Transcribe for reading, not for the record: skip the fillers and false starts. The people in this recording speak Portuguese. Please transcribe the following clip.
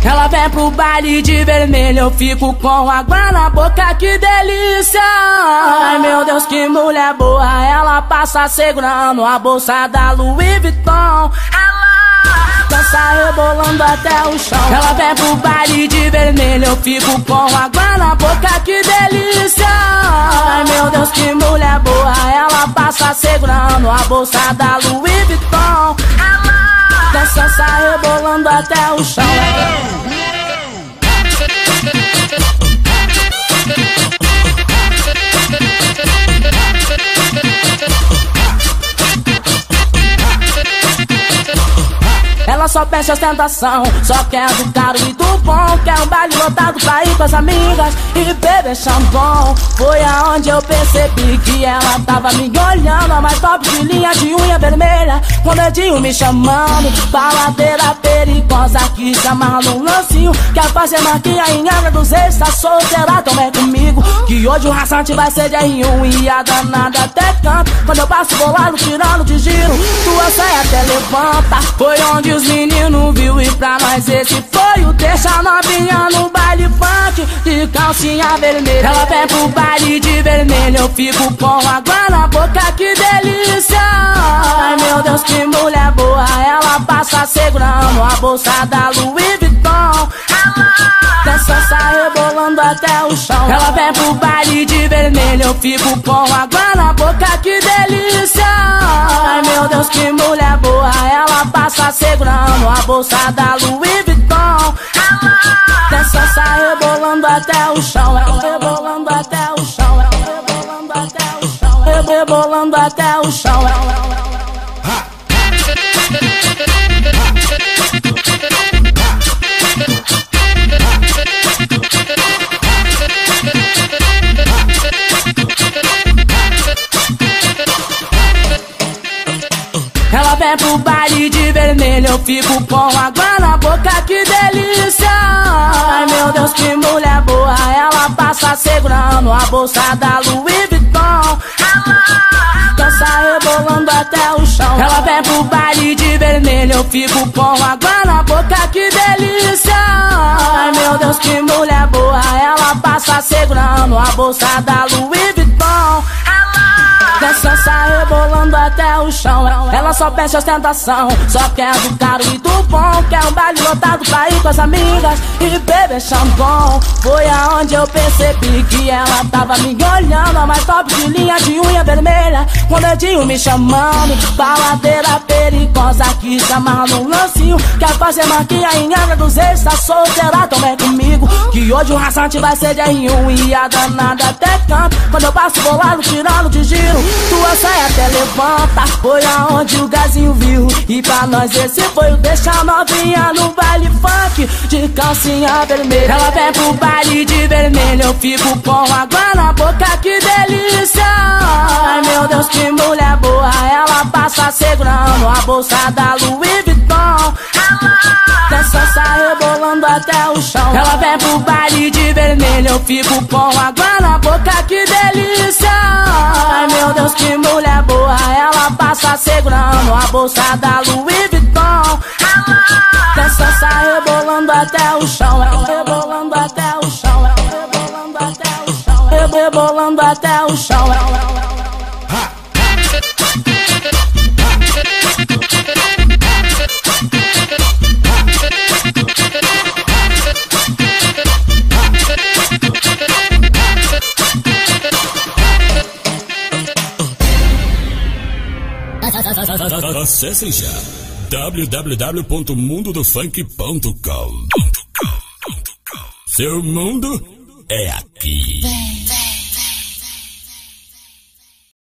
Ela vem pro baile de vermelho, eu fico com água na boca, que delícia. Ai meu Deus, que mulher boa. Ela passa segurando a bolsa da Louis Vuitton. Ela dança rebolando até o chão. Ela vem pro baile de vermelho, eu fico com água na boca, que delícia. Ai meu Deus, que mulher boa. Ela passa segurando a bolsa da Louis Vuitton. Ela dança rebolando até o chão. Ela só pede ostentação, só quer do caro e do bom. Quer um baile lotado pra ir com as amigas e beber shampoo. Foi aonde eu percebi que ela tava me olhando. A mais top de linha de unha vermelha, com o dedinho me chamando. Baladeira perigosa que chama num lancinho. Quer fazer marquinha em água dos ex, tá solteira, também comigo. Que hoje o raçante vai ser de R1 e a danada até canta. Quando eu passo bolado, tirando de giro, tua saia até levanta. Foi onde os meninos viu e pra nós esse foi o deixa novinha no baile funk de calcinha vermelha. Ela vem pro baile de vermelho, eu fico com água na boca, que delícia. Ai meu Deus, que mulher boa. Ela passa segurando a bolsa da Louis Vuitton. Ela dança rebolando até o chão. Ela vem pro baile de vermelho, eu fico com água na boca, que delícia. Ai meu Deus, que mulher boa. Ela passa segurando a bolsa da Louis Vuitton. Ela dança rebolando até o chão. Ela rebolando até o chão. Ela rebolando até o chão. Rebolando até o chão. Ela vem pro baile de vermelho, eu fico com água na boca, que delícia. Ai meu Deus, que mulher boa. Ela passa segurando a bolsa da Louis Vuitton. Ela dança rebolando até o chão. Ela vem pro baile de vermelho, eu fico com água na boca, que delícia. Ai meu Deus, que mulher boa. Ela passa segurando a bolsa da Louis Vuitton. Dança rebolando até o chão. Ela só pede ostentação, só quer do caro e do bom. Quer um baile lotado pra ir com as amigas e beber shampoo. Foi aonde eu percebi que ela tava me olhando. A mais top de linha de unha vermelha, com o dedinho me chamando. Baladeira perigosa que chama num lancinho. Quer fazer marquinha em água dos ex, tá solteira, também comigo. Que hoje o raçante vai ser de R1 e a danada até canta. Quando eu passo bolado, tirando de giro, tua saia até levanta. Foi aonde o gazinho viu e pra nós esse foi o deixa novinha no baile funk de calcinha vermelha. Ela vem pro baile de vermelho, eu fico com água na boca, que delícia. Ai meu Deus, que mulher boa. Ela passa segurando a bolsa da Louis Vuitton. Ela dança rebolando até o chão. Ela vem pro baile de vermelho, eu fico com água na boca, que delícia. Ai meu Deus, que mulher boa. Ela passa segurando a bolsa da Louis Vuitton. Ela dança rebolando até o chão. Rebolando até o chão. Rebolando até o chão. Rebolando até o chão. Acessem já www.mundodofunk.com. Seu mundo é aqui.